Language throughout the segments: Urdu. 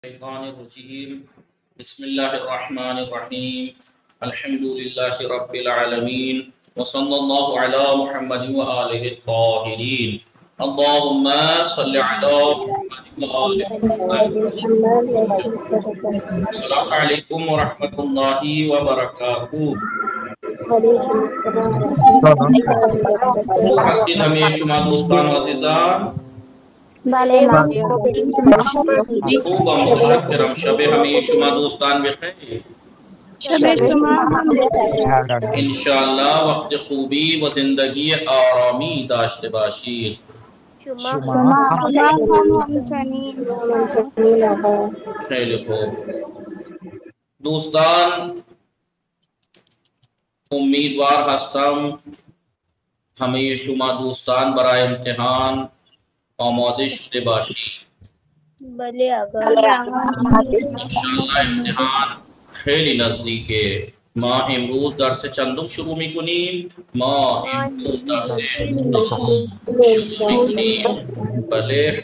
الشيطان الرجيم بسم الله الرحمن الرحيم الحمد لله رب العالمين وصلى الله على محمد وآله الطاهرين اللهم صل على محمد وآل محمد. السلام عليكم ورحمة الله وبركاته. خوب هستید همه شما دوستان و عزیزان؟ خوبم، متشکرم. شب همه شما دوستان بخیر. انشاءالله وقت خوبی و زندگی آرامی داشته باشید. خیلی خوب دوستان، امیدوار هستم همه شما دوستان برای امتحان آماده شده باشید. انشاءالله امتحان خیلی نزدیکه. ما امروز درس چندم شروع میکنیم؟ ما امروز درس دوم شروع میکنیم. بله.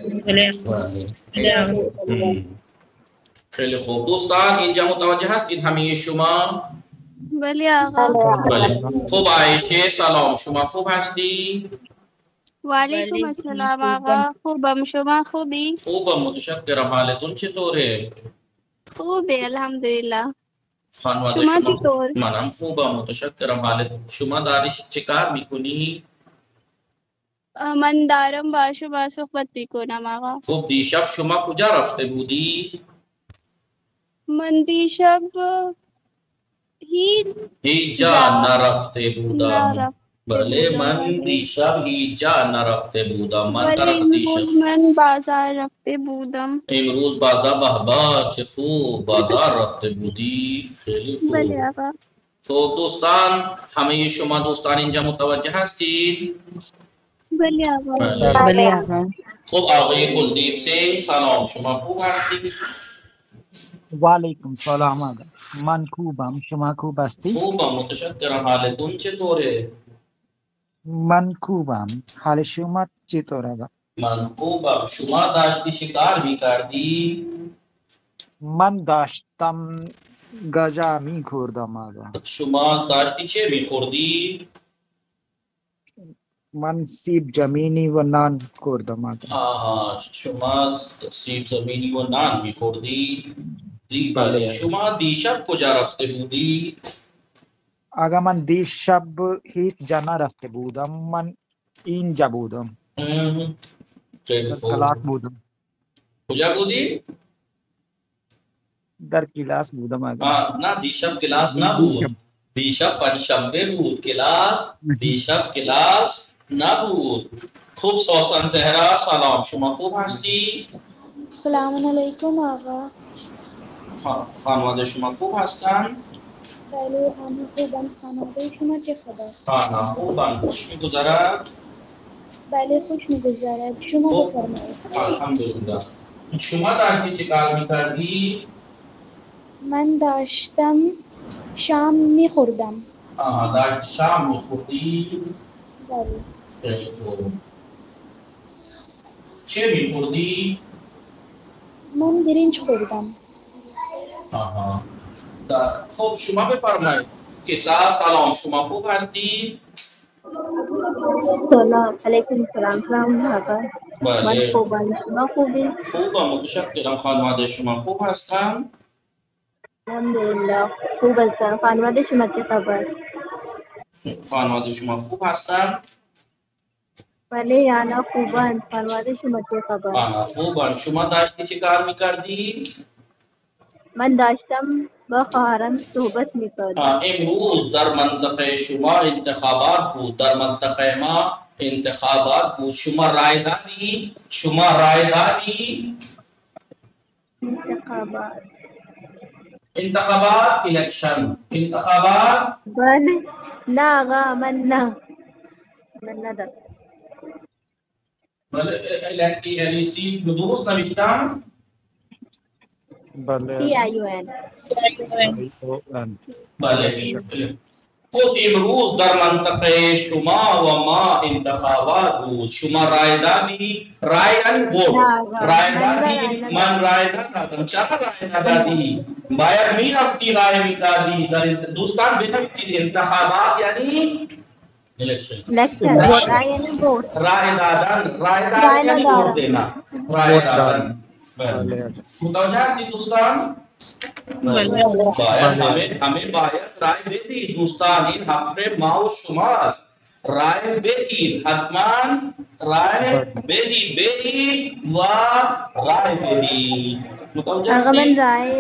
خیلی خوب دوستان، اینجا متوجه هستید همه شما؟ بله آقا. بله. خوب عایشه، سلام، شما خوب هستی؟ و علیکم السلام آقا. خوبم، شما خوبی؟ خوبم، متشکرم. حالتون چطوره؟ خوبه الحمدلله. خانواده شما چطور؟ منم خوبم، متشکرم. حالت شما داری چه کار میکنی؟ من دارم با شما صحبت میکنم آقا. خب دیشب شما کجا رفته بودی؟ من دیشب هیچ جا نرفته بودم. بله، من بله. دیشب هیچ جا نرفته بودم. من ولی طرف دیشب امروز من بازار رفته بودم. امروز بازار. بابا چه خوب، بازار رفته بودی. خیلی خوب. بله آقا. خب دوستان، همه شما دوستان اینجا متوجه هستید؟ بله آقا. بله آقا. خب آقای کلدیپ سنگ، سلام، شما خوب هستید؟ و علیکم سلام آقا. من خوبم، شما خوب هستی؟ خوبم، متشکرم. حالتون چطوره؟ من خوبم، حال شما چطور آقا؟ من خوبم. شما داشتی شکار میکردی؟ من داشتم گاجا میخوردم آقا. شما داشتی چه میخوردی؟ من سیب زمینی و نان خوردم آقا. شما سیب زمینی و نان میخوردی؟ بله. شما دیشب کجا رفته بودی؟ آقا من دیشب هیچ جا نرفته بودم، من اینجا بودم. خیلی در خوب. کلاس بودم. کجا بودی؟ در کلاس بودم آقا. نه دیشب کلاس نبود. دیشب پنجشنبه بود. دیشب کلاس نبود. خوب سوسن زهرا، سلام، شما خوب هستی؟ سلام علیکم آقا. خانواده شما خوب هستن؟ بله همه خوبم. خانواده شما چه خبر؟ خوبم. خوش میگذرد؟ بله خوش میگذرد. شما بفرمایید. الحمدلله. شما داشتی چه کار میکردی؟ من داشتم شام میخوردم. داشتی شام میخوردی؟ بله. خیلی خوب. چه میخوردی؟ من برنج خوردم. خب شما بفرمایید. سلام، شما خوب هستی؟ سلام علیکم. سلام آقا. من بله. خوبم، شما خوبی؟ خوبم، متشکرم. خانواده شما خوب هستن؟ الحمدلله خوب هستم. خانواده شما چه خبر؟ خانواده شما خوب هستن؟ بله انا خوبم. خانواده شما چه خبر؟ خوبم. شما داشتی چه کار میکردی؟ من داشتم با خواهرم صحبت میکردم. امروز در منطقه شما انتخابات بود. در منطقه ما انتخابات بود. شما رای دادی؟ انتخابات الیکشن. انتخابات. بله. نه آقا من ندارم. بله. یعنی سی درست نوشتم؟ بله. PIUN. بله. خود امروز در منطقه شما و ما انتخابات بود. شما رای دادی، رای یعنی ووت، رای دادی، من رای ندادم. چرا رای ندادی؟ باید میرفتی رای میدادی. دوستان بنویسید انتخابات یعنی الیکشن، رای یعنی ووٹ. رای دادن، رای دادن یعنی ووٹ دینا، رای دادن. متوجه هستید دوستان؟ باید ہمیں باید رائے بدید دوستان، این حق ما و شماست. رائے بدید، حتما رائے بدید و رائے بدید. متوجه آقا من هستید؟ رای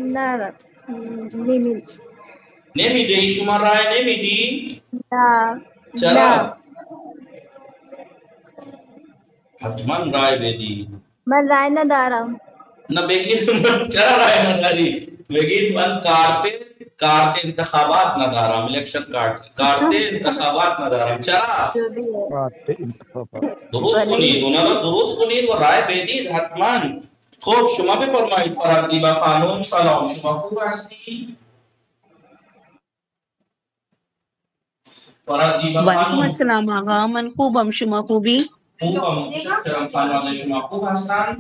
نمیدی؟ شما رائے نمیدی؟ نه. چرا؟ حتما رائے بدید. من رای ندارم. نہ بگید چرا رائے نداری؟ بگید من کارت انتخابات ندارم، الیکشن کارت انتخابات ندارم. چرا؟ درست کنید، اونا رو درست کنید و رائے بدید حتما. خب شما بفرمایید فرادیبا خانم. سلام، شما خوب هستی؟ فرادیبا وعلیکم خانم السلام آقا، من خوبم، شما خوبی؟ خوبم، متشکرم. خانواده شما خوب هستن؟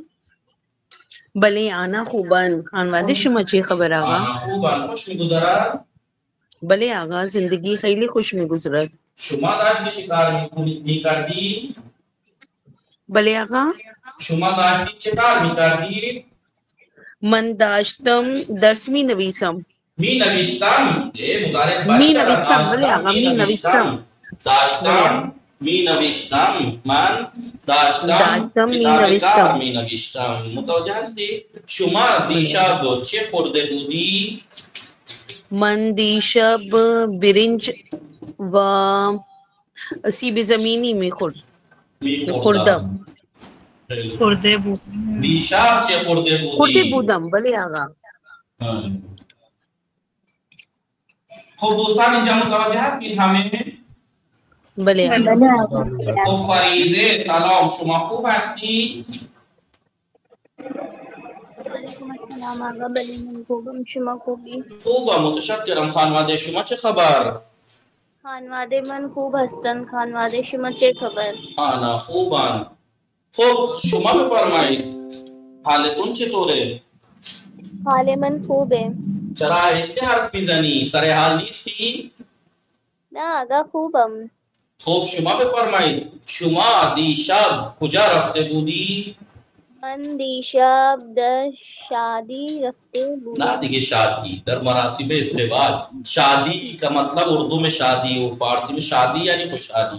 بله آنا خوبن. خانواده شما چی خبر آقا؟ خوبن، خوش میگذرد؟ بله آقا، زندگی خیلی خوش میگذرد. شما داشتی چه کار میکردی؟ بله آقا، شما داشتی چه کار میکردی؟ من داشتم درس می نویسم. می نوشتم. مدارس می نویسم، بله آقا، می نویسم. داشتم می نوشتم، من داشتم کتاب کار می نوشتم. متوجه هستی؟ شما دیشب چه خورده بودی؟ من دیشب برنج و سیب زمینی میخوردم. خورده بود. دیشب چه خورده بودی؟ خورده بودم، بله آقا. خب دوستان اینجا متوجه هستید همه؟ بله آقا. خب فریزه سلام، شما خوب هستی؟ وعلیکم السلام آقا. بله من خوبم، شما خوبی؟ خوبم، متشکرم. خانواده شما چه خبر؟ خانواده من خوب هستن. خانواده شما چه خبر؟ آنا خوبن. خب شما بفرمایید حالتون چطوره؟ حال من خوبه. چرا آهسته حرف میزنی؟ سر حال نیستی؟ نه آقا خوبم. خب شما بفرمایید شما دیشب کجا رفته بودی؟ من دیشب در شادی رفته نه بودم. دیگه شادی، در مراسم ازدواج. شادی کا مطلب اردو میں شادی و فارسی میں شادی یعنی خوشحالی.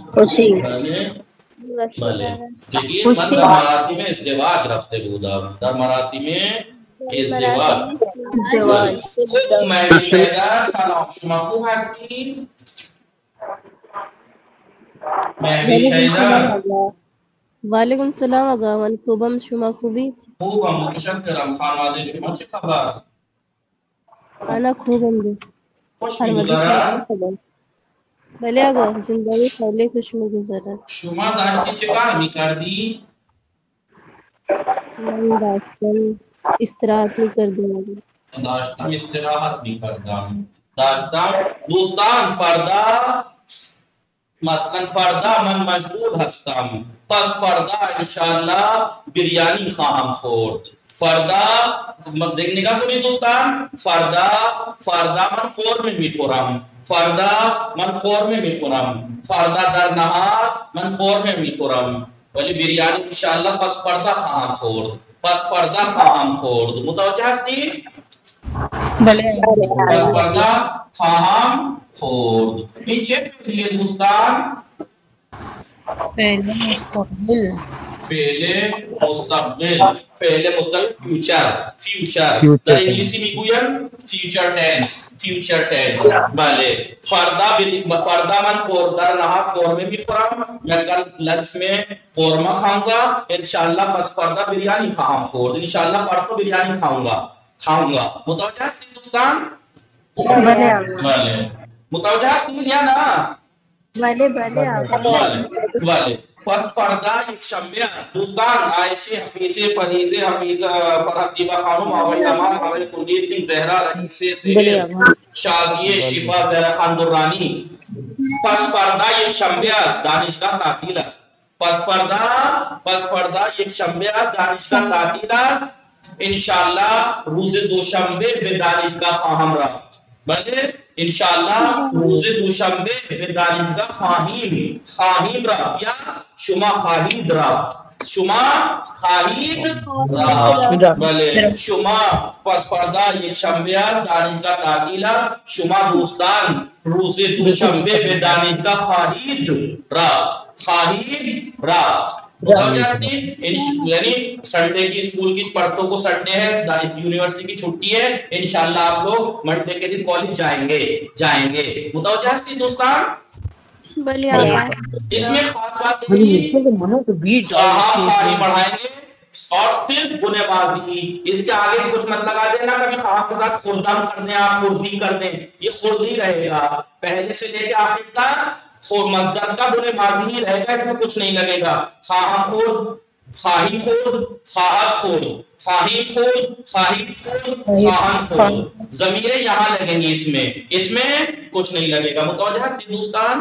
بله دیگه من در مراسم ازدواج رفته بودم، در مراسم ازدواج. خوب مهوش حیدر سلام، شما خوب هستی؟ مهوش حیدر وعلیکم السلام آقا. من خوبم، شما خوبی؟ خوبم، متشکرم. خانواده شما چه خبر؟ انا خوبم دی. خوش خانواده شما میگذرد؟ چه خبر؟ بله آقا، زندگی خیلی خوش میگذرد. شما داشتی چه کار میکردی؟ من داشتم استراحت میکردم. داشتم استراحت میکردم. دوستان فردا مثلا فردا من مشغول هستم، پس فردا انشاءالله بریانی خواهم خورد. فردا نگاه کنید دوستان، فردا من قورمه میخورم. فردا من قورمه میخورم. فردا در نهار من قورمه میخورم، ولی بریانی انشاءالله پس فردا خواهم خورد. متوجه هستی؟ بله پس فردا خواهم خورد. این چه فعلیه دوستان؟ فعل مستقبل. فعل مستقبل فیوچر. در انگلیسی میگویم فیوچر تنس. بله فردا من در نهار قورمه میخورم، میں کل لنچ میں قورمہ کھاؤں گا انشاءاللہ. پس فردا بریانی خواهم خورد، انشاءاللہ پرسوں بریانی کھاؤں گا. متوجہ هستی دوستان؟ بله متوجه هستی یا نه؟ بله بله آقا. بله پس پردہ یک شنبه است. دوستان عایشه، حفیظه، فریزه، حفیظه، فرحت دیبا خانم، آقای امان، آقای کلگیر سنگھ، زہرا، رئیسه، سہیل، شازیه، شفا، زہرا خان درانی. پس پردہ یک شنبه است، دانشگاه تعطیل است. پس پردہ یک شنبه است، دانشگاه تعطیل است. انشاءاللہ روز دوشنبه به دانشگاه خواهم رفت. بله انشاءاللہ روز دوشنبه به دانشگاه خواهیم رفت یا شما خواهید رفت. بله شما پس پردہ یک شنبه است، دانشگاه تعطیل است. شما دوستان روز دوشنبه به دانشگاه خواهید رفت. یعنی سنڈے کی اسکول کی پرسوں کو سنڈے ہے، یونیورسٹی کی چھٹی ہے، انشاءاللہ آپ لوگ منڈے کے دن کالج جائیں گے. متوجہ ہے دوستان؟ بلی اس میں خاص بات پڑھائیں گے اور صرف بنے بازی. اس کے آگے کچھ مت لگا دینا کبھی خواہاں کے ساتھ خوردم کر دیں، آپ خوردی کر دیں، یہ خوردی رہے گا پہلے سے لے کے آخر تک. مصدر کا بنے ماضی ہی رہے گا، اس میں کچھ نہیں لگے گا. خواہاں خورد، خواہی خورد، خواہد خورد، خواہی خورد، خواہی خورد، خواہن خورد. ضمیریں یہاں لگیں گی، اس میں کچھ نہیں لگے گا. متوجہ ہے دوستان؟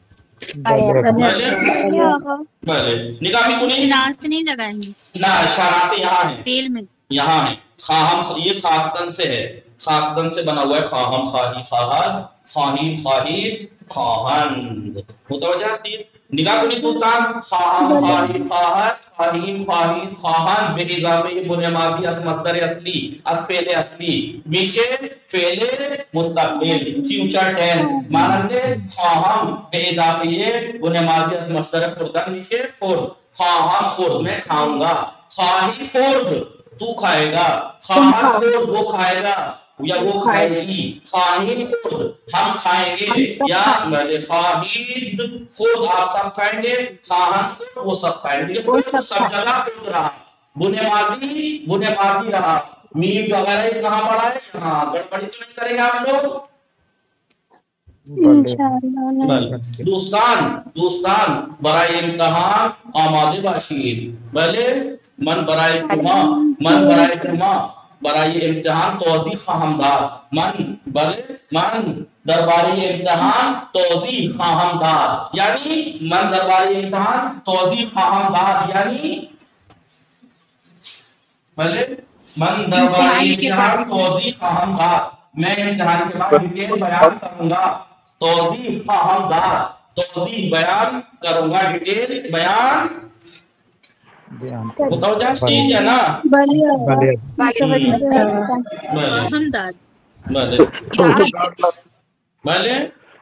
بھلے نکاح کنی سے نہیں لگائیں گے نہ، شرح سے یہاں ہے، فعل میں یہاں ہے. خواہم یہ خاصتن سے ہے، خاصتن سے بنا ہوا ہے. خواہم، خواہی، خواہد، خواہیم، خواہید، خواہند. متوجہ ہے؟ نگاہ کنی دوستان. خواہم، خواہی، خواہد، خواہیم، خواہید، خواہند بے اضافه یہ بنے ماضی از مصدر اصلی، از فعل اصلی. میشه فعل مستقبل، فیوچر ٹینس. ماننده خواهم به اضافه یہ بنے ماضی از مصدر خوردن میشه خورد. خواهم خورد، میں کھاؤں گا. خواہی خورد، تو کھائے گا. خواہد خورد، وہ کھائے گا یا وہ کھائے گی. خواہیم خورد، ہم کھائیں گے. یا خواہید خورد، آپ سب کھائیں گے. خواہن خورد، وہ سب کھائیں گے. خورد سب جگہ خورد رہا، بنے ماضی رہا. میم وغیرہ کہاں پڑا ہے؟ یہاں. گڑبڑی تو نہیں کریں گے آپ لوگ؟ دوستان برای امتحان آماده باشید. بله من برای شما برای امتحان توضیح خواهم داد. من درباره امتحان توضیح خواهم داد. یعنی من درباره امتحان توضیح خواهم داد، یعنی بله من درباره امتحان توضیح خواهم داد. میں امتحان کے بعد ڈیٹیل بیان کروں گا. توضیح خواہم داد، توضیح بیان کروں گا، ڈیٹیل بیان. متوجہ چیز ہے نا؟ بھلے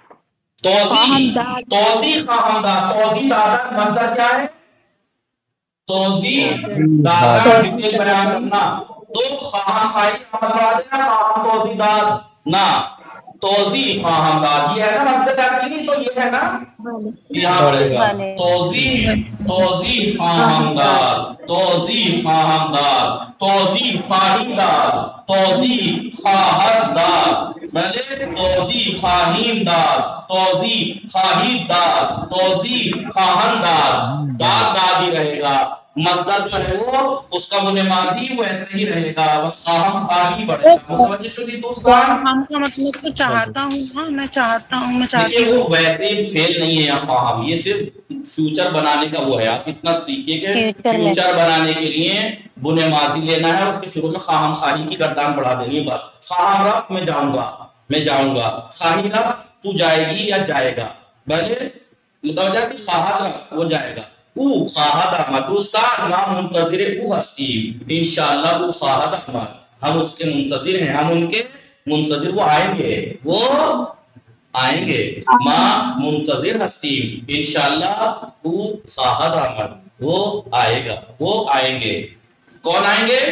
توضیح خواہم داد. توضیح دادا مصدر کیا ہے؟ توضیح دادا ڈیٹیل بیان کرنا. تو خواہم خواہی خواہم توضیح داد نہ، توضیح خواہم داد. یہ ہے نا مصدر تکلیمی، تو یہ ہے نا یہاں پڑے گا. توضیح خواہم داد، توضیح خواہم داد، توضیح خواہی داد، توضیح خواہد داد. بھلے توضیح خواہیم داد، توضیح خواہید داد، توضیح خواہن داد. داد ہی رہے گا. مصدر جو ہے وہ اس کا بنے ماضی وہ ایسے ہی رہے گا، بس خواہم خواہی بڑھے گا. متوجہ شدی دوستان؟ ہم کا مطلب تو چاہتا ہوں، میں چاہتا ہوں. دیکھیے وہ ویسے فیل نہیں ہے خواہم، یہ صرف فیوچر بنانے کا وہ ہے. آپ اتنا سیکھیے کہ فیوچر بنانے کے لیے بنے ماضی لینا ہے اور اس کے شروع میں خواہم خواہی کی گردان بڑھا دینی ہے. بس خواہم رفت، میں جاؤں گا. خواہی رفت، تو جائے گی یا جائے گا. بھلے متوجہ کہ خواہد رفت، وہ جائے گا. او خواہد احمد. دوستان نام منتظر او ہستیم، انشاءاللہ او خواہد احمد. ہم اس کے منتظر ہیں، ہم ان کے منتظر. وہ آئیں گے. ماں منتظر ہستیم، انشاءاللہ او خواہد احمد. وہ آئے گا، وہ آئیں گے. کون آئیں گے؟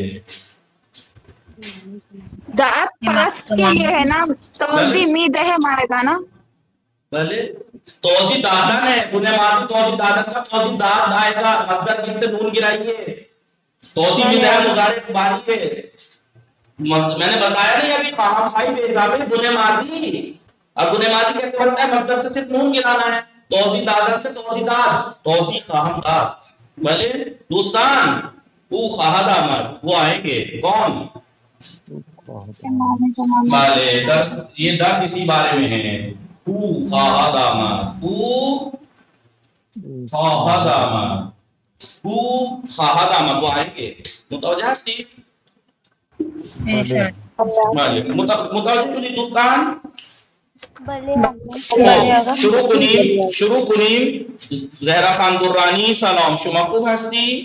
یہ ہے نا توضیح میدہ آئے گا نا. بھلے توضیح دادن ہے، بنے ماضی توضیح دادن کا توضیح داد آئے گا. مصدر جن سے نون گرائیے. توضیح میدہ مضارع باری ہے. میں نے بتایا نہیں ابھی خواہم خواہی بے اضافے بنے ماضی. اب بنے ماضی کیسے بنتا ہے؟ مصدر سے صرف نون گرانا ہے. توضیح دادن سے توضیح دار، توضیح خواہم دار. بھلے دوستان او خواہد آمد، وہ آئیں گے. کون؟ بھلے درس، یہ درس اسی بارے میں ہے. او خواہد آمد، او خواہد آمد، او خواہد آمد، وہ آئیں گے. متوجہ ہستی؟ بھلے متوجہ کنی دوستان؟ شروع کنیم. زہرا خان درانی سلام، شما خوب هستی؟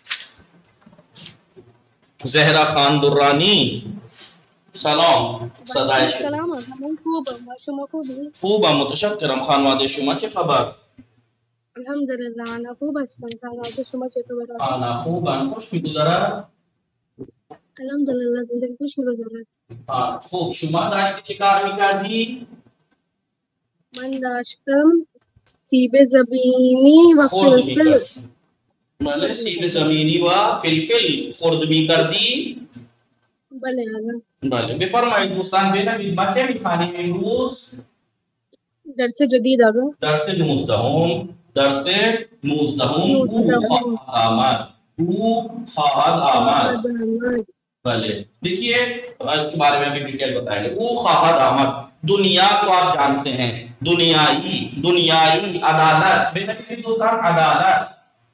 زهرا خان درانی سلام. صدای سلام من خوبم و شما خوبی؟ خوبم متشکرم. خانواده شما چه خبر؟ الحمدلله انا خوب هستم. خانواده شما چطور؟ انا خوبم. خوش میگذرد؟ الحمدلله زندگی خوش میگذرد. خوب. شما داشتی چه کار میکردی؟ من داشتم سیب زمینی و فلفل. بله سیب زمینی و فلفل خورد میکردی؟ بله آقا. بله بفرمایید دوستان. ببینید ما چه میخوانیم امروز؟ درس جدید آقا. درس 19 درس 19 او خواهد آمد. او خواهد آمد. بله دیکھیے آج کے بارے میں ابھی ڈیٹیل بتائیں گے. او خواہد آمد. دنیا کو آپ جانتے ہیں، دنیائی عدالت. بے کسی دوستان عدالت،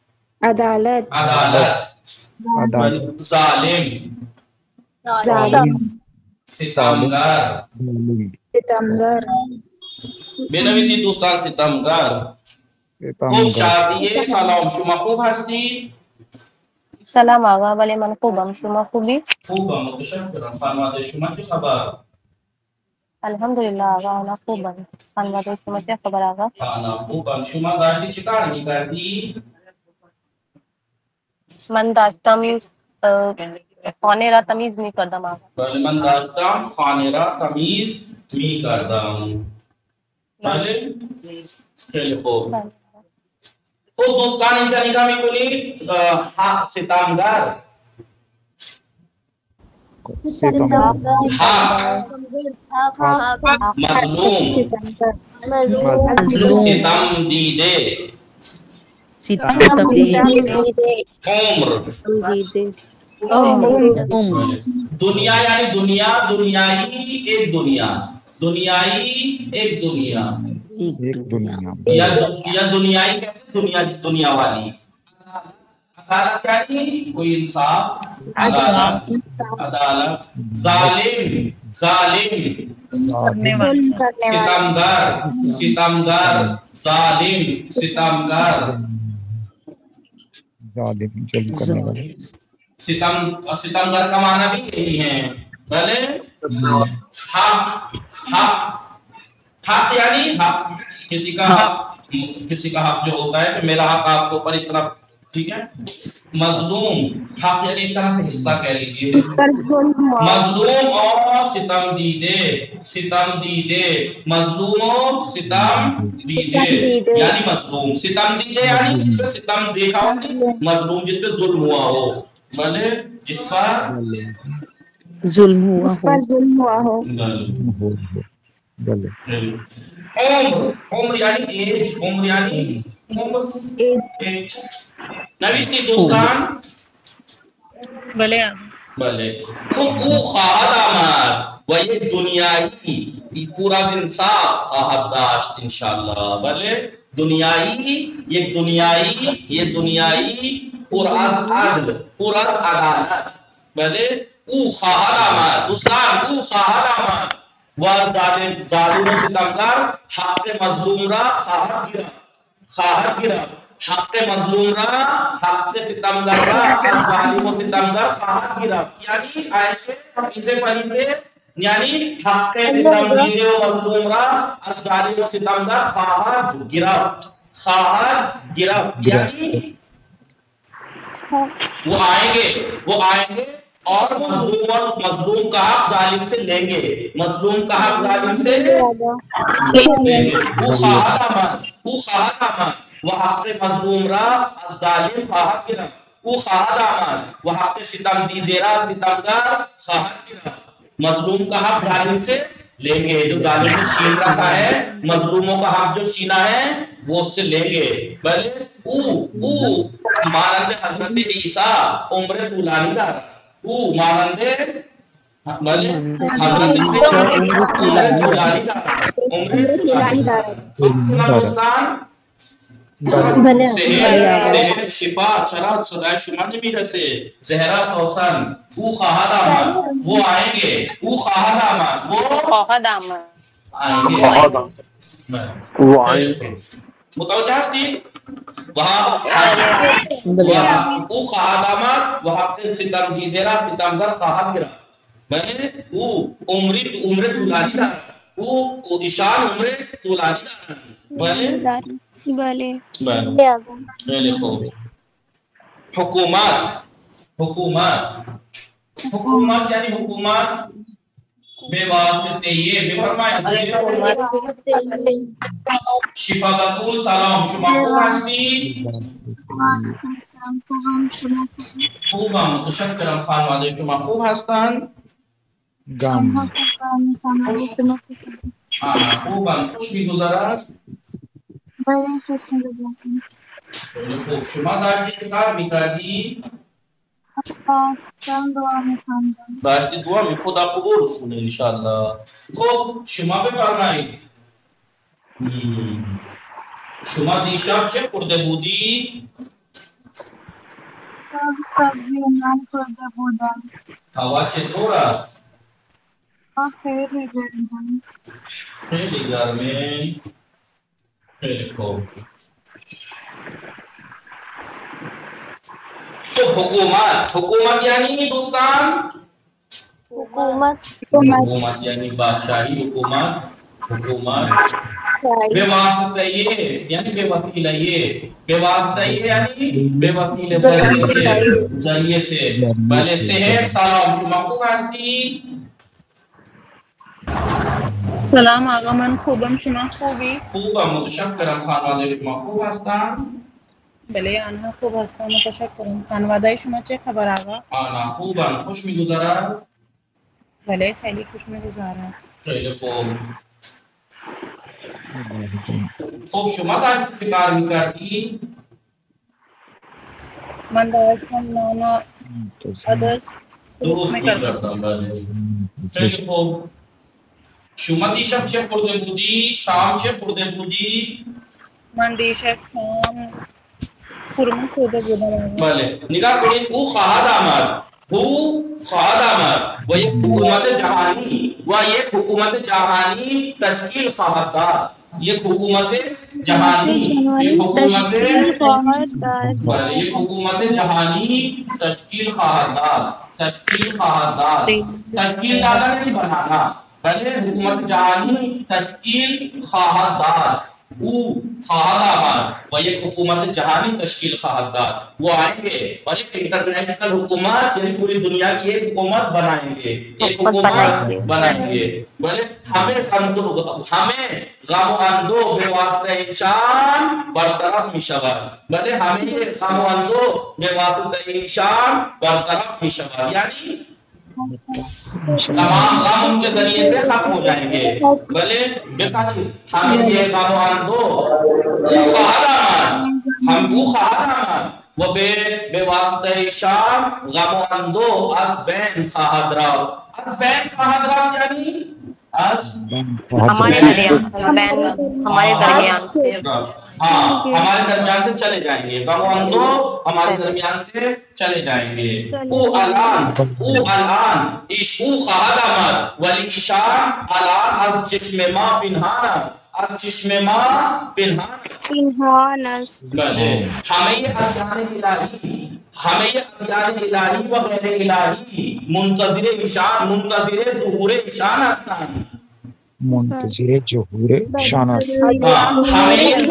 ظالم، ستمگر. بے نویسی دوستان ستمگر. خوب شادیه سلام، شما خوب هستی؟ سلام آقا، ولی من خوبم. شما خوبی؟ خوبم متشکرم. خانواده شما چه خبر؟ الحمدلله آقا انا خوبم. خانواده شما چه خبر آقا؟ انا خوبم. شما داشتی چه کار میکردی؟ من داشتم خانه را تمیز میکردم آقا. بله من داشتم خانه را تمیز میکردم. بله خیلی خوب. خب دوستان اینجا نگاه میکنید. ستمگر، مظلوم، ستم دیده، عمر. دنیا یعنی دنیا، دنیائی ایک دنیا، دنیائی ایک دنیا، یا دنیائی کہتے ہیں دنیا، دنیا والی. عدالت یعنی کوئی انصاف، عدالت، عدالت. ظالم، ظالم، ستمگر، ستمگر، ظالم، ستمگر. ستمگر کا معنی بھی یہی ہے. بھلے حق، حق، حق یعنی حق. کسی کا حق، کسی کا حق جو ہوتا ہے کہ میرا حق آپ کو اوپر اتنا، ٹھیک ہے. مظلوم، حق یعنی ایک طرح سے حصہ کہہ لیجیے. مظلوم اور ستم دیدے، ستم دیدے، مظلوم اور ستم دیدے یعنی مظلوم. ستم دیدے یعنی جس پہ ستم دیکھا ہو، مظلوم جس پہ ظلم ہوا ہو. بھلے جس پر ظلم ہوا ہو. عمر، عمر یعنی ایج، عمر یعنی ایج. نوشتی دوستان. بلے بلے خوب او خواہد آمد و یک دنیایی پورا انصاف خواہد داشت انشاءاللہ. بلے دنیایی، یک دنیایی، یہ دنیایی پر از عدل، پر از عدالت. بلے او خواہد آمد دوستان، او خواہد آمد و ظالم و ستمگر حق مظلوم را خواهد گرفت، خواهد گرفت. حق مظلوم را، حق ستمگر را از ظالم و ستمگر خواهد گرفت. یعنی ایسے پریزے پریزے یعنی حق ستم دیده و مظلوم را از ظالم و ستمگر خواهد گرفت، خواهد گرفت. یعنی وہ آئیں گے، وہ آئیں گے اور مظلوم کا حق ظالم سے لیں گے، مظلوم کا حق ظالم سے لیں گے. وہ خواہد آمد، وہ خواہد آمد و حق مظلوم را از ظالم خواهد گرفت. او خواهد آمد و حق ستم دیده را ستمگر خواهد گرفت. مظلوم کا حق ظالم سے لیں گے. جو ظالم نے چھین رکھا ہے مظلوموں کا حق جو چھینا ہے وہ اس سے لیں گے. بھلے مانند حضرت عیسیٰ عمر طولانی دار مانند بھلے حضرت عمر طولانی دار دوستان سہر شفا چرا صدای شما نمیرسه زهرا سوسن او خواهد آمد وہ آئیں گے او خواهد آمد وہ آئیں گے متوجہ هستید وہاں او خواهد آمد و حق ستم دیده را ستمگر خواهد گرفت. بله او عمر طولانی دارد او ایشان عمر طولانی دارد. بله بله خیلی خوب. حکومت یعنی حکومت بے واسطه یہ بفرمایید. شفا بقول سلام شما خوب هستید؟ خوبم متشکرم. خانواده شما خوب هستند؟ خوبم خوش می‌گذرد؟ خیلی خوب. شما داشتی چه کار می‌کردی؟ داشتی دعا می خدا قبول کنه انشالله. خب شما بفرمایید شما دیشب چه خورده بودی؟ سبزی نان خورده بودم. هوا چطور است؟ خیلی گرمه. خیلی گرمه. خیلی خوب. خب حکومت یعنی دوستان حکومت یعنی بادشاہی. حکومت بے واسطہ یہ یعنی بے وسیلہ یعنی بے وسیلہ ذریعے سے. بله سهر سلام شما خوب هستی؟ سلام آقا من خوبم شما خوبی؟ خوبم متشکرم. خانواده شما خوب هستن؟ بله آنها خوب هستن متشکرم. خانواده شما چه خبر آقا؟ آنها خوبن. خوش می‌گذرد؟ بله خیلی خوش می‌گذرد. خیلی خوب. خب شما داشتی چه کار می‌کردی؟ من داشتم نانا عدس درست می‌کردم. بله. خیلی خوب. شما دیشب چه خورده بودی؟ شام چه خورده بودی؟ من دیشب شام خورما خورده بودم. بله نگاه کنید او خواهد آمد و یک حکومت جهانی تشکیل خواهد داد. یک حکومت جهانی تشکیل خواهد داد. تشکیل دادا نہیں بنانا بلکہ حکومت جہانی تشکیل خواہد داد. او خواہد آمد و یک حکومت جہانی تشکیل خواہد داد. وہ آئیں گے اور ایک انٹرنیشنل حکومت یعنی پوری دنیا کی ایک حکومت بنائیں گے. بلے ہمیں غم و اندو بے واسطہ انشان برطرف می شود. بلے ہمیں یہ غم و اندو بے واسطہ انشان برطرف می شود یعنی تمام غم ان کے ذریعے سے ختم ہو جائیں گے. بھلے ہمیں یہ غم و اندو ہم وہ بے واسطہ شام غم و اندو از بین خواہد رفت. یعنی ہمارے درمیان سے چلے جائیں گے. غم و اندو ہمارے درمیان سے چلے جائیں گے. او الان ایشو خواہد آمد ولی ایشان الان از چشم ما پنهان است. ہمیں یہ ادیان الہی و غیر الہی منتظر ظہور ایشان هستند. منتظر ظہور شان ہمیں یہ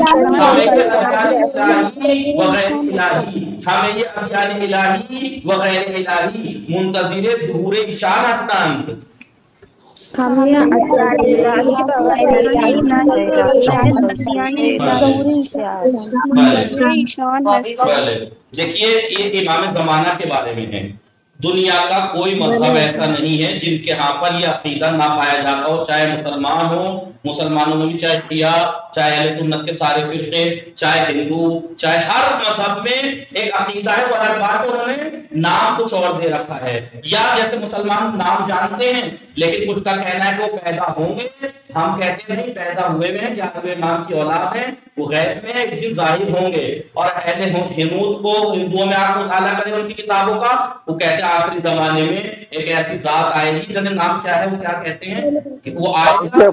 ادیان الہی و غیر الہی منتظر ظہور ایشان هستند. دیکھیے یہ امام زمانہ کے بارے میں ہے. دنیا کا کوئی مذہب ایسا نہیں ہے جن کے ہاں پر یہ عقیدہ نہ پایا جاتا ہو، چاہے مسلمان ہو، مسلمانوں میں بھی چاہے شیعہ، چاہے اہل سنت کے سارے فرقے، چاہے ہندو، چاہے ہر مذہب میں ایک عقیدہ ہے، وہ الگ بات ہے انہوں نے نام کچھ اور دے رکھا ہے، یا جیسے مسلمان نام جانتے ہیں لیکن کچھ کا کہنا ہے کہ وہ پیدا ہوں گے، ہم کہتے ہیں نہیں پیدا ہوئے ہیں، یا ہوئے امام کی اولاد ہیں، وہ غیب میں ایک دن ظاہر ہوں گے۔ اور اہل ہنود کو ہندوؤں میں آپ مطالعہ کریں ان کی کتابوں کا، وہ کہتے ہیں آخری زمانے میں ایک ایسی ذات آئے گی، جن نام کیا ہے وہ کیا کہتے ہیں کہ وہ آئے گا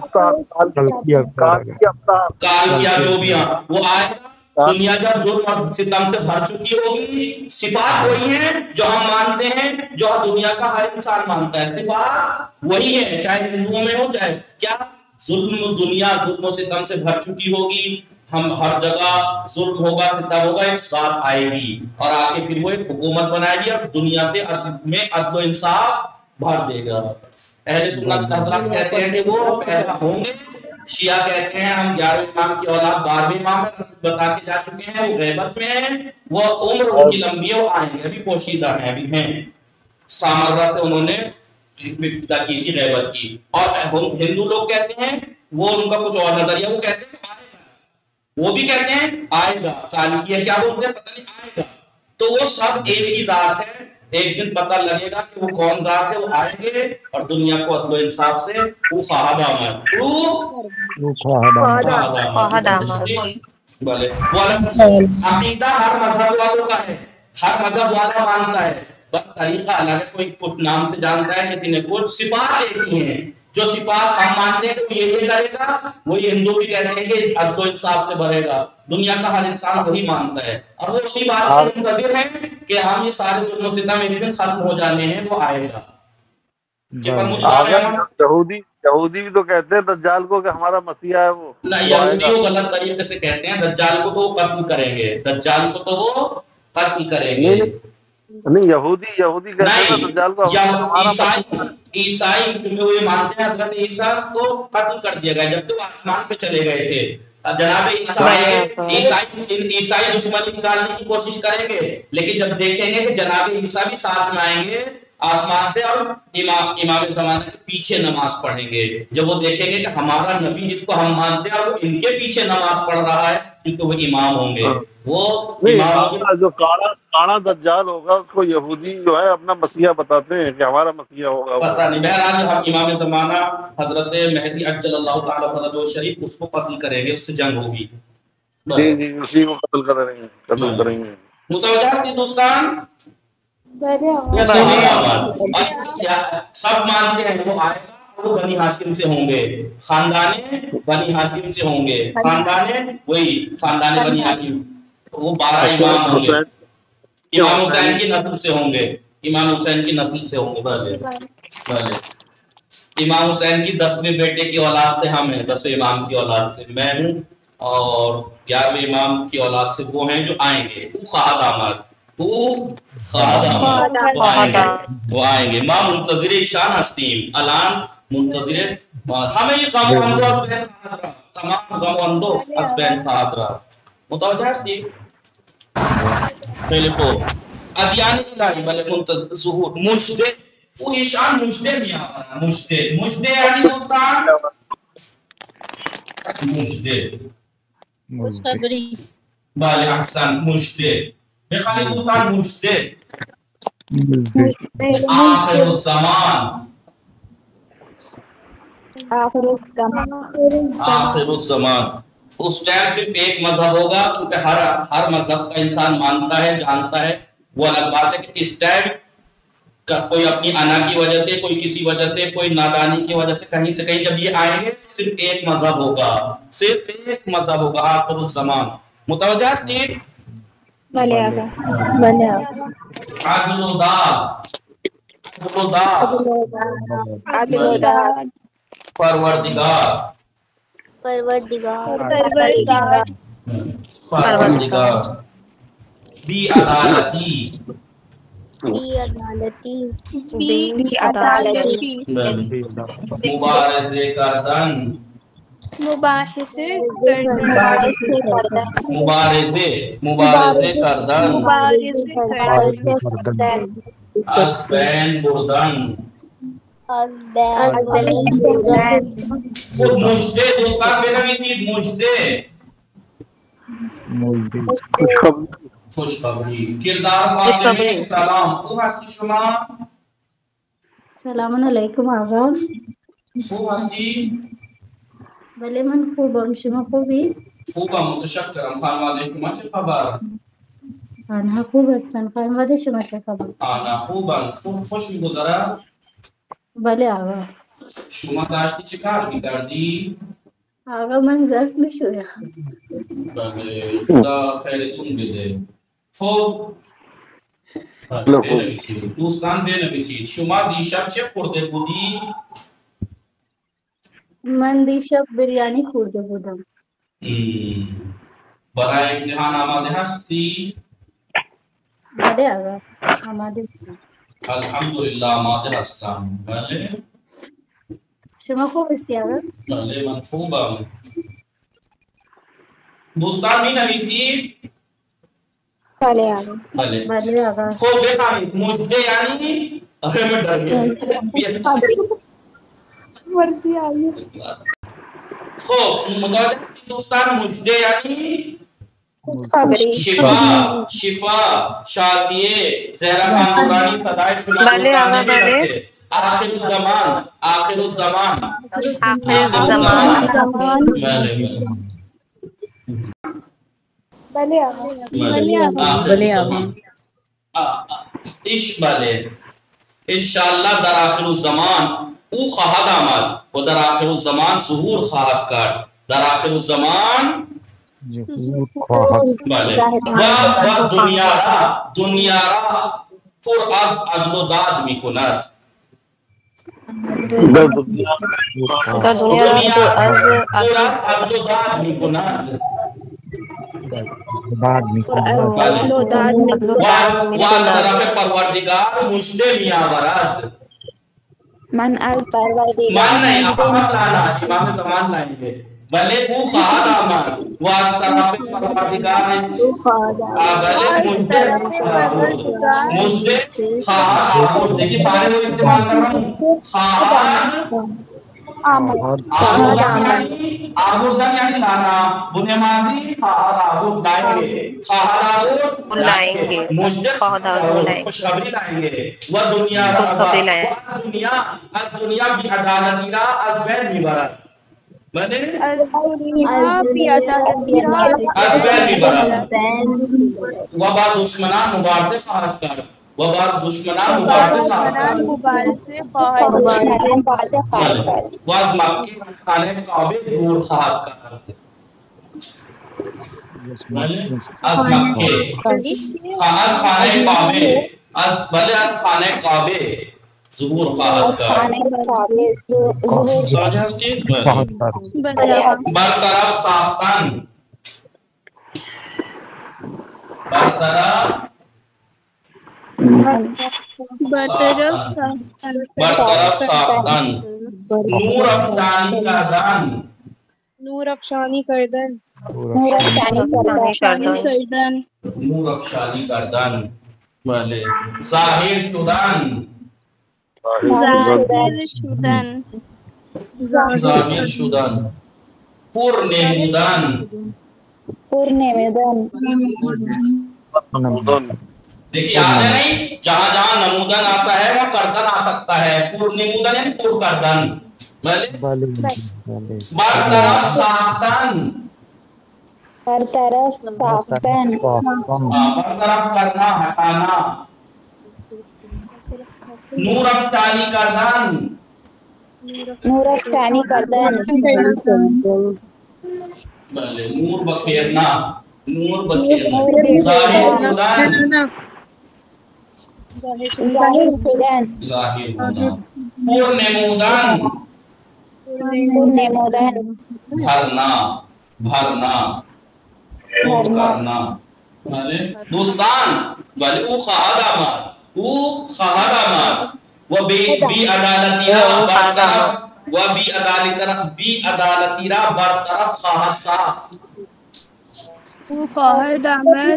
کال کیا جو بھی، ہاں وہ آئے گا، دنیا جب ظلم اور ستم سے بھر چکی ہوگی، صفات وہی ہیں جو ہم مانتے ہیں، جو دنیا کا ہر انسان مانتا ہے، صفات وہی ہے، چاہے ہندوؤں میں ہو چاہے کیا، ظلم دنیا ظلم و ستم سے بھر چکی ہوگی، ہم ہر جگہ ظلم ہوگا ستم ہوگا، ایک ذات آئے گی اور آ کے پھر وہ ایک حکومت بنائے گی اور دنیا سے میں عدل و انصاف بھر دے گا۔ اہل سنت حضرات کہتے ہیں کہ وہ پیدا ہوں گے، شیعہ کہتے ہیں ہم 11ویں امام کی اولاد 12ویں امام ہے، بتا کے جا چکے ہیں، وہ غیبت میں ہیں، وہ عمر ان کی لمبی ہے، وہ آئیں گے، ابھی پوشیدہ ہیں، ابھی ہیں، سامرہ سے انہوں نے ابتدا کی تھی غیبت کی۔ اور ہندو لوگ کہتے ہیں وہ ان کا کچھ اور نظریہ، وہ کہتے ہیں آئے گا، وہ بھی کہتے ہیں آئے گا، چالیکی ہے کیا بولتے ہیں پتہ نہیں، آئے گا، تو وہ سب ایک ہی ذات ہے، ایک دن پتہ لگے گا کہ وہ کون ذات ہے، وہ آئیں گے اور دنیا کو عدل و انصاف سے بھلے وہ عقیدہ ہر مذہب والوں کا ہے، ہر مذہب والا مانتا ہے، بس طریقہ الگ ہے، کوئی کچھ نام سے جانتا ہے، کسی نے کچھ، صفات ایک ہی ہیں، جو صفات ہم مانتے ہیں کہ وہ یہ کرے گا، وہی ہندو بھی کہتے ہیں کہ عدل و انصاف سے بھرے گا، دنیا کا ہر انسان وہی مانتا ہے، اور وہ اسی بات کے منتظر ہیں کہ ہم یہ سارے ظلم و ستم ایک دن ختم ہو جانے ہیں، وہ آئے گا۔ یہودی بھی تو کہتے ہیں دجال کو کہ ہمارا مسیح ہے، وہ یہودی وہ غلط طریقے سے کہتے ہیں، دجال کو تو وہ قتل کریں گے، دجال کو تو وہ قتل کریں گے، نہیں یہودی کہتے ہیں دجال کو عیسائی کیونکہ وہ یہ مانتے ہیں حضرت عیسیٰ کو قتل کر دیا گیا جب وہ آسمان پہ چلے گئے تھے، جناب عیسیٰ آئیں گے، عیسائی دشمنی نکالنے کی کوشش کریں گے، لیکن جب دیکھیں گے کہ جناب عیسیٰ بھی ساتھ میں آئیں گے آسمان سے اور امام زمانہ کے پیچھے نماز پڑھیں گے، جب وہ دیکھیں گے کہ ہمارا نبی جس کو ہم مانتے ہیں اور وہ ان کے پیچھے نماز پڑھ رہا ہے کیونکہ وہ امام ہوں گے، وہ امام جو کاڑا دجال ہوگا اس کو یہودی جو ہے اپنا مسیحا بتاتے ہیں کہ ہمارا مسیحا ہوگا، پتہ نہیں، بہرحال ہم امام زمانہ حضرت مہدی عجل اللہ تعالی فرجہ شریف اس کو قتل کریں گے، اس سے جنگ ہوگی، جی اسی کو قتل کریں گے۔ متوجہ کی دوستان سب مانتے ہیں وہ آئے گا، وہ بنی ہاشم سے ہوں گے، خاندان بنی ہاشم سے ہوں گے، خاندان بنی ہاشم، وہ 12 امام ہوں گے، امام حسین کی نسل سے ہوں گے، امام حسین کی نسل سے ہوں گے، بھلے امام حسین کی 10ویں بیٹے کی اولاد سے ہم ہیں، 10ویں امام کی اولاد سے میں ہوں، اور 11ویں امام کی اولاد سے وہ ہیں جو آئیں گے، وہ آئیں گے، ماں منتظر شان ہستیم الان منتظر، ہمیں یہ تمام غم و اندو از بین خواہد رہا، متوجہ ہے ادیان الہی بلے منتظر ظہور مجدے، وہ ایشان مجدے میں آ رہا، مجدے یعنی دوستان مجدے بلے احسن مجدے بخالی دوستان مجدے آخر الزمان، آخر الزمان، اس ٹائم صرف ایک مذہب ہوگا کیونکہ ہر مذہب کا انسان مانتا ہے جانتا ہے، وہ الگ بات ہے کہ اس ٹائم کوئی اپنی انا کی وجہ سے، کوئی کسی وجہ سے، کوئی نادانی کی وجہ سے کہیں سے کہیں جب یہ آئیں گے صرف ایک مذہب ہوگا، صرف ایک مذہب ہوگا، آخر الزمان، متوجہ ہے؟ عدل و داد، پروردگار بی عدالتی، مبارزے کردن، ازبین بردن ازبین بردن خود مجده دوستان بنویسید مجده خوشخبری. کردار خانم سلام، خوب هستی شما؟ سلام علیکم آقا. خوب هستی؟ بله من خوبم، شما خوبی؟ خوبم متشکرم. خانواده شما چه خبر؟ آنها خوب هستن. خانواده شما چه خبر؟ آنا خوبم. خوب خوش میگذره؟ بله آقا. شما داشتی چه کار میکردی؟ آقا من ظرف نشویم. بله خدا خیرتون بده. خب بنویسید دوستان بنویسید. شما دیشب چه خورده بودی؟ من دیشب بریانی خورده بودم. برای امتحان آماده هستی؟ بله آقا آماده هستم. الحمدلله آماده هستم. بله شما خوب هستی آقا؟ بله من خوبم. دوستان می نویسید؟ بله آقا. بله بله آقا. خب بفهمید مجده یعنی آخه من ڈر گیا. مرسی آئیے. خب متوجه هستید دوستان مجده یعنی خبری. شفا شازیه زهرا خان نورانی صدای شما بله آقا بله. آخر الزمان آخر الزمان بله بله آقا. بله آقا ایش بله انشاءالله در آخر الزمان او خواهد آمد و در آخر الزمان ظهور خواهد کرد. در آخر الزمان بله و دنیا را پر از عدل و داد می کند. در دنیا پر از عدل و داد می کند و از طرف پروردگار مجده می آورد. من از پروردگار من نہیں احمد لانا امام زمان لائیں گے بلے او خواہد آمد و از طرف پروردگار مجھے خواہد آمد. دیکھیں سارے وہ استعمال کر رہا ہوں. خواہد آمدن یعنی لانا بنے ماضی خواہد آمد لائیں گے. خواہد آمد لائیں گے مجھے خوشخبری لائیں گے. و دنیا کی عدالتی را از بین میبرد. بنے از بین میبرد و با دشمنان مبارزه خواهد کرد. و با دشمنان مبارزه خواهد کرد. و از مکه از خانه کعبه دور خواهد کرد. از مکه از خانه کعبه از خانه کعبه ظهور خواهد کرد. برطرف ساختن برطرف ساختن. نور افشانی کردن نور افشانی کردن نور افشانی کردن. بله ظاهر شدن ظاهر شدن. پر نمودن دیکھیے یاد ہے نہیں جہاں جہاں نمودن آتا ہے وہ کردن آ سکتا ہے. پر نمودن یعنی پر کردن. برطرف ساختن برطرف کرنا ہٹانا. نور افشانی کردن بله نور بکھیرنا ظاہر شدن ظاہر ہونا. پر نمودن بھرنا پر کرنا. دوستان بله او خواهد آمد و بی عدالتی را برطرف خواهد ساخت. او خواہد آمد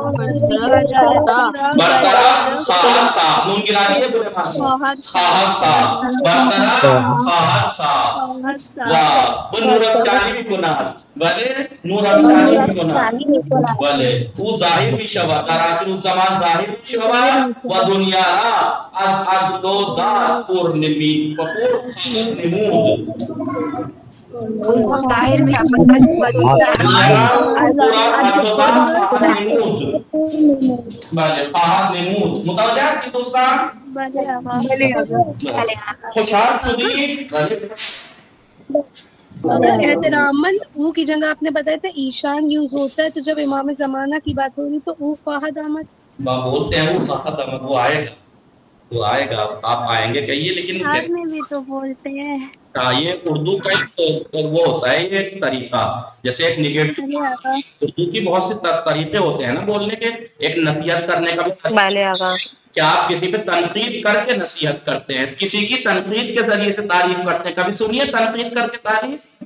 برطرف خواہد صاحب نون گرا دیے بولے خواہد صاحب برطرف خواہد صاحب واہ وہ نورت جانی بھی کنار بلے نورت جانی بھی کنار بلے او ظاہر بھی شوا در آخر الزمان ظاہر بھی شوا و دنیا از عدل و دار پر نمید پور خواہد نمود ظاہر میں متوجہ کی دوستان خوشحال خودی اگر احتراماً او کی جگہ آپ نے بتایا تھا ایشان یوز ہوتا ہے تو جب امام زمانہ کی بات ہو رہی تو او خواہد آمد بولتے ہیں وہ خواہد آمد وہ آئے گا وہ آئے گا آپ آئیں گے کہیے لیکن آپ میں بھی تو بولتے ہیں یہ اردو کا وہ ہوتا ہے یہ طریقہ جیسے ایک نگیٹو اردو کی بہت سے طریقے ہوتے ہیں نا بولنے کے ایک نصیحت کرنے کا بھی کیا آپ کسی پہ تنقید کر کے نصیحت کرتے ہیں کسی کی تنقید کے ذریعے سے تعریف کرتے ہیں کبھی سنیے تنقید کر کے تعریف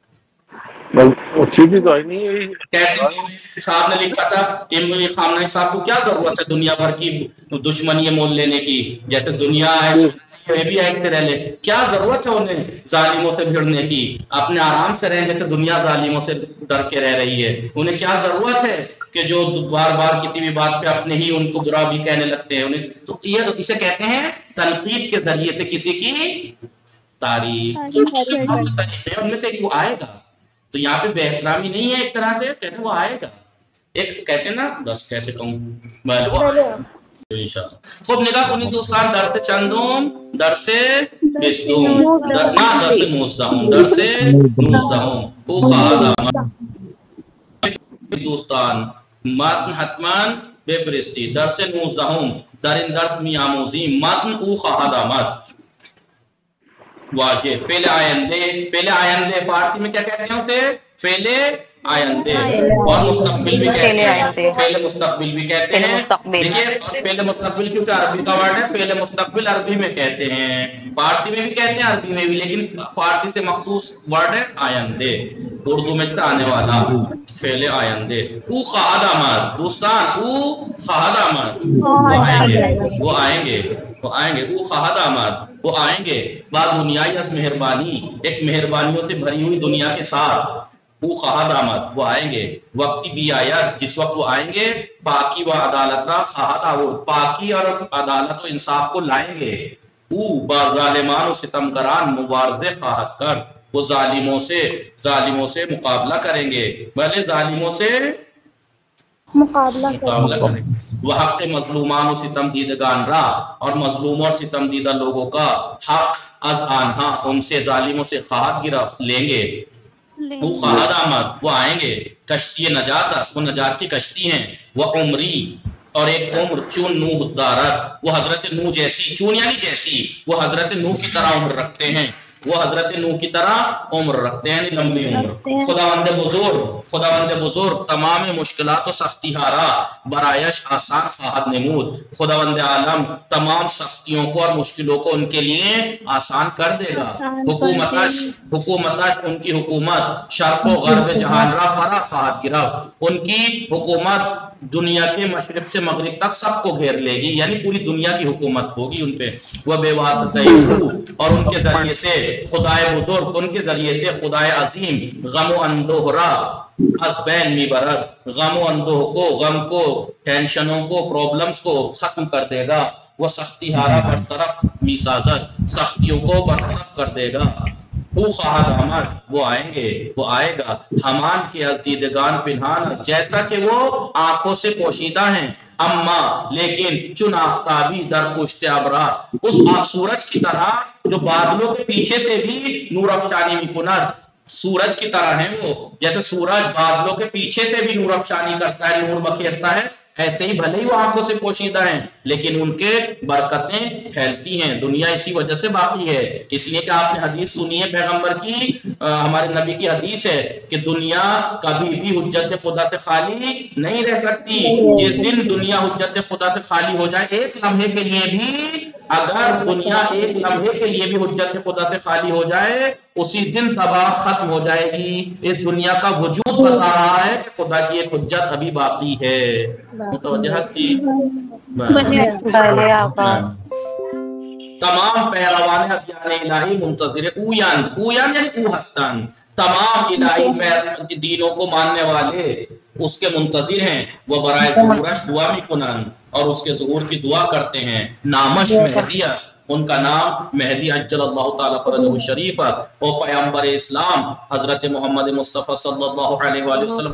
صاحب نے لکھا تھا امام خامنہئی صاحب کو کیا ضرورت ہے دنیا بھر کی دشمنی مول لینے کی جیسے دنیا ہے یہ بھی ایسے رہ لے کیا ضرورت ہے انہیں ظالموں سے بھیڑنے کی اپنے آرام سے رہیں جیسے دنیا ظالموں سے ڈر کے رہ رہی ہے انہیں کیا ضرورت ہے کہ جو بار بار کسی بھی بات پہ اپنے ہی ان کو برا بھی کہنے لگتے ہیں انہیں تو یہ اسے کہتے ہیں تنقید کے ذریعے سے کسی کی تعریف ان میں سے وہ آئے گا تو یہاں پہ بے احترامی نہیں ہے ایک طرح سے کہتے ہیں وہ آئے گا ایک کہتے ہیں نا بس کیسے کہوں خوب نگاہ کنید دوستان درس چندم درس بیستم نه درس 19 درس 19 او خواهد آمد دوستان متن حتما بفرستی درس 19 در این درس میآموزیم متن او خواهد آمد واضح فعل آینده فارسی میں کیا کہتے ہیں اسے فعل آئندے اور مستقبل بھی کہتے ہیں فعل مستقبل بھی کہتے ہیں دیکھیے فعل مستقبل کیونکہ عربی کا ورڈ ہے فعل مستقبل عربی میں کہتے ہیں فارسی میں بھی کہتے ہیں عربی میں بھی لیکن فارسی سے مخصوص ورڈ ہے آئندے اردو میں سے آنے والا فعل آئندے او خواہد آمد دوستان او خواہد آمد وہ آئیں گے او خواہد آمد وہ آئیں گے بعد دنیای از مہربانی ایک مہربانیوں سے بھری ہوئی دنیا کے ساتھ وہ خواہد آمد وہ آئیں گے وقت بھی آیا جس وقت وہ آئیں گے پاکی و عدالت را خواہد آور پاکی اور عدالت و انصاف کو لائیں گے او با ظالمان و ستمگران مبارزے خواہد کر وہ ظالموں سے مقابلہ کریں گے بھلے ظالموں سے مقابلہ کریں گے وہ حق مظلومان و ستم دیدگان را اور مظلوم اور ستم دیدہ لوگوں کا حق از آنہا ان سے ظالموں سے خواہد گرفت لیں گے وہ خواہد آمد وہ آئیں گے کشتی نجات وہ نجات کی کشتی ہیں وہ عمری اور ایک عمر چون نوح دارت وہ حضرت نوح جیسی چون یعنی جیسی وہ حضرت نوح کی طرح عمر رکھتے ہیں وہ حضرت نوح کی طرح عمر رکھتے ہیں لمبی عمر خداوند بزرگ تمام مشکلات و سختی ہارا برایش آسان خواہد نمود خداوند عالم تمام سختیوں کو اور مشکلوں کو ان کے لیے آسان کر دے گا حکومتش ان کی حکومت شرق و غرب جہان را فرا خواہد گرفت ان کی حکومت دنیا کے مشرق سے مغرب تک سب کو گھیر لے گی یعنی پوری دنیا کی حکومت ہوگی ان پہ وہ بے واسطہ اور ان کے ذریعے سے خدائے بزرگ ان کے ذریعے سے خدائے عظیم غم و اندوہ را از بین میبرد غم و اندوہ کو غم کو ٹینشنوں کو پرابلمز کو ختم کر دے گا وہ سختی ہارا برطرف میسازت سختیوں کو برطرف کر دے گا وہ خواہد آمد وہ آئیں گے وہ آئے گا ہمان کے از دیدگان پنہان جیسا کہ وہ آنکھوں سے پوشیدہ ہیں اما لیکن چن آفتابی در پشت ابرا اس سورج کی طرح جو بادلوں کے پیچھے سے بھی نور افشانی میکنند سورج کی طرح ہیں وہ جیسے سورج بادلوں کے پیچھے سے بھی نور افشانی کرتا ہے نور بکھیرتا ہے ایسے ہی بھلے ہی وہ آنکھوں سے پوشیدہ ہیں لیکن ان کے برکتیں پھیلتی ہیں دنیا اسی وجہ سے باقی ہے اس لیے کہ آپ نے حدیث سنی ہے پیغمبر کی ہمارے نبی کی حدیث ہے کہ دنیا کبھی بھی حجت خدا سے خالی نہیں رہ سکتی جس دن دنیا حجت خدا سے خالی ہو جائے ایک لمحے کے لیے بھی اگر دنیا ایک لمحے کے لیے بھی حجت خدا سے خالی ہو جائے اسی دن تباہ ختم ہو جائے گی. اس دنیا کا وجود بتا رہا ہے کہ خدا کی ایک حجت ابھی باقی ہے. متوجہ ہستی؟ تمام پیروان ادیان الہی منتظر اویان، اویان یعنی او ہستن، تمام الہی دینوں کو ماننے والے اس کے منتظر ہیں. وہ برائے ظہورش دعا می کنن، اور اس کے ظہور کی دعا کرتے ہیں. نامش مہدیش، ان کا نام مہدی عجل اللہ تعالیٰ فرجہ الشریف، وہ پیغمبر اسلام حضرت محمد مصطفیٰ صلی اللہ علیہ وآلہ وسلم.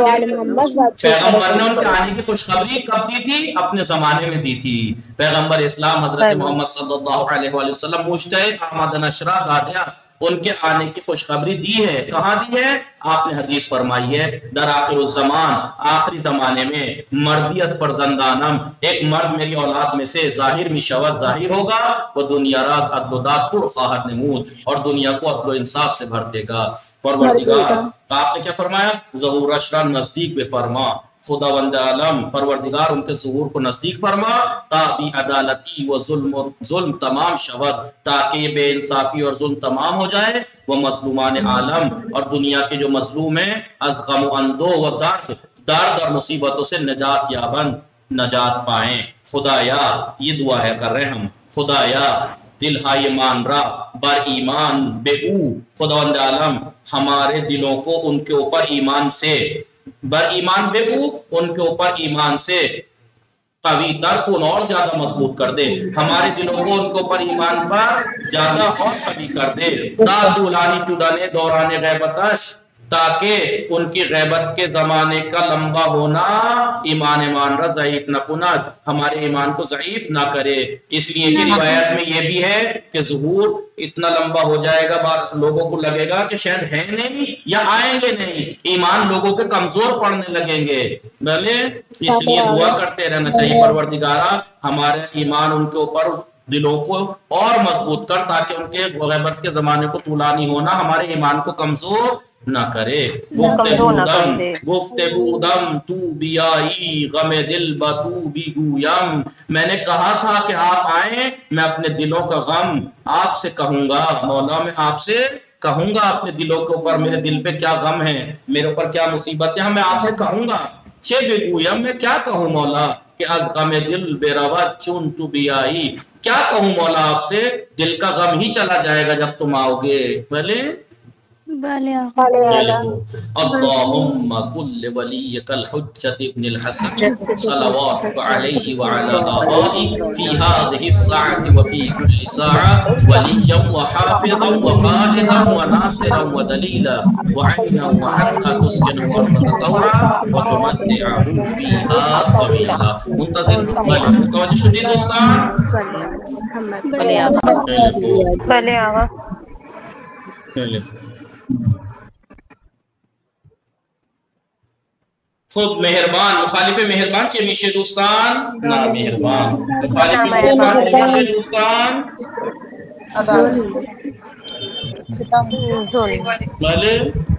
پیغمبر نے ان کے آنے کی خوشخبری کب دی تھی؟ اپنے زمانے میں دی تھی. پیغمبر اسلام حضرت محمد صلی اللہ علیہ وآلہ وسلم مجتہد آمد نشرہ گادیا ان کے آنے کی خوشخبری دی ہے. کہاں دی ہے؟ آپ نے حدیث فرمائی ہے در آخر الزمان، آخری زمانے میں مردیت پر زندانم، ایک مرد میری اولاد میں سے ظاہر می شود ظاہر ہوگا، وہ دنیا راز عدل و داد پر خواہد نمود، اور دنیا کو عدل و انصاف سے بھر دے گا. پروردگار آپ نے کیا فرمایا؟ ظہور اشرا نزدیک بے فرما، خداوند عالم پروردگار ان کے ظہور کو نزدیک فرما تاکہ عدالتی و ظلم تمام شود، تاکہ یہ بے انصافی اور ظلم تمام ہو جائے. وہ مظلومان عالم اور دنیا کے جو مظلوم ہیں از غم و اندو و درد اور مصیبتوں سے نجات یابن، نجات پائیں. خدایا یہ دعا ہے کر رہے ہم، خدایا دل ہائے مان را بر ایمان بے او، خداوند عالم ہمارے دلوں کو ان کے اوپر ایمان سے، بر ایمان بے او ان کے اوپر ایمان سے قوی تر کن اور زیادہ مضبوط کر دے، ہمارے دلوں کو ان کے اوپر ایمان پر زیادہ اور قوی کر دے. تا دولانی شدانے دوران غیبتش، تاکہ ان کی غیبت کے زمانے کا لمبا ہونا ایمان را ضعیف نہ کند، ہمارے ایمان کو ضعیف نہ کرے. اس لیے کہ روایت میں یہ بھی ہے کہ ظہور اتنا لمبا ہو جائے گا، لوگوں کو لگے گا کہ شاید ہے نہیں یا آئیں گے نہیں، ایمان لوگوں کے کمزور پڑنے لگیں گے. بھلے اس لیے دعا کرتے رہنا چاہیے پروردگارا ہمارے ایمان ان کے اوپر دلوں کو اور مضبوط کر، تاکہ ان کے غیبت کے زمانے کو طولانی ہونا ہمارے ایمان کو کمزور نہ کرے. گفتگو دم تو بیائی غم دل بتو بھی گویم، میں نے کہا تھا کہ آپ آئیں، میں اپنے دلوں کا غم آپ سے کہوں گا. مولا میں آپ سے کہوں گا اپنے دلوں کے اوپر، میرے دل پہ کیا غم ہے، میرے اوپر کیا مصیبت ہے، میں آپ سے کہوں گا. چھ گویم میں کیا کہوں مولا کہ از غم دل بے روت چون تو بیائی، کیا کہوں مولا آپ سے، دل کا غم ہی چلا جائے گا جب تم آؤ گے. بھلے اللہم کل ولیک الحجت ابن الحسن صلواتک علیہ وعلا آبائی فی هذه الساعة وفی کل ساعة ولیا وحافظا وقائدا وناصرا ودلیلا وعینا وحقا تسکن ورد طورا وتمتعه فیہا طویلا. منتظر توجہ شدید دوستان، بلے آغا خود مہربان مخالف مہربان چے میشے دوستان نا مہربان مخالف مہربان چے میشے دوستان بھلے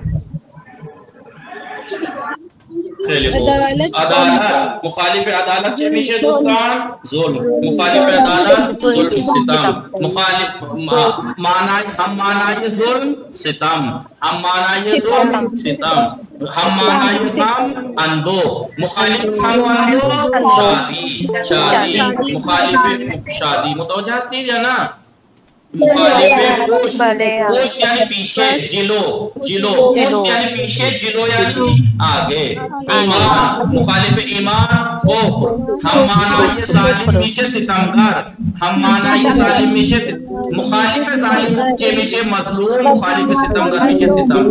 عدالت مخالف عدالت سے میشے دوستان ظلم، مخالف عدالت ظلم ستم، مخالف ہم معنی ظلم ستم، ہم معنی ظلم ستم، ہم معنی غم اندو، مخالف ہم اندو شادی، شادی مخالف شادی. متوجہ ہستی ہے نا؟ مخالف گوشت یعنی پیچھے، جلو جلو گوشت یعنی پیچھے، جلو یعنی آگے. ایمان مخالف ایمان کفر، ہم معنی ظالم میشے ستمگر، ہم معنی ظالم میشے مخالف ظالم کے میشے مظلوم، مخالف ستمگر میشے ستم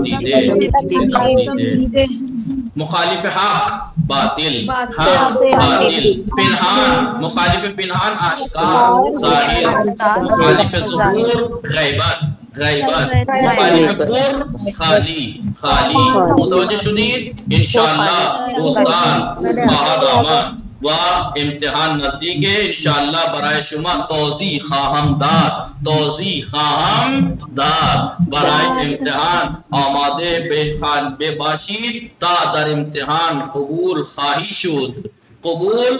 دیدے. مخالف حق باطل، حق باطل. پنہان مخالف پنہان آشکار ظاہر، مخالف ظہور غیبت غیبت، مخالف پر خالی خالی. متوجہ شدید انشاءاللہ دوستان خواہد آمان و امتحان نزدیک ہے انشاءاللہ برائے شما توضیح خواہم داد، توضیح خواہم داد برائے امتحان آماده بے باشید تا در امتحان قبول خواهی شد، قبول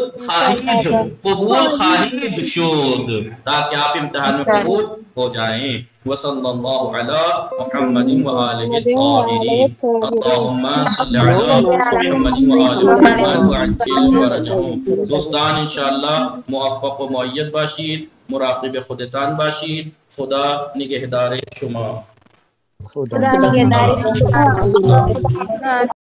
خواہید شد تاکہ آپ امتحان میں قبول ہو جائیں. وصلی اللہ علی محمد وآلہ الطاہرین. اللہم صلی علی محمد وآلہ محمد وعجل فرجهم. دوستان انشاءاللہ موفق و مؤید باشید، مراقب خودتان باشید. خدا نگهدار شما. خدا خدا نگهدار شما.